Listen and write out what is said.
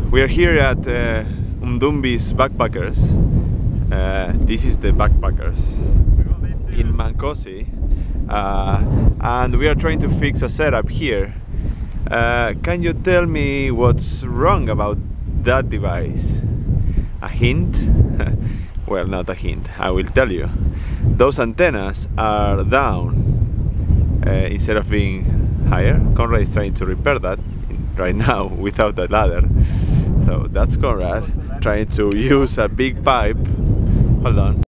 We are here at Umdumbi's Backpackers. This is the Backpackers in Mancosi, and we are trying to fix a setup here. Can you tell me what's wrong about that device? A hint? Well, not a hint, I will tell you. Those antennas are down instead of being higher. Conrad is trying to repair that right now without a ladder. So that's Conrad trying to use a big pipe. Hold on.